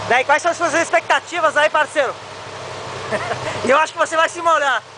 Daí, quais são as suas expectativas aí, parceiro? Eu acho que você vai se molhar.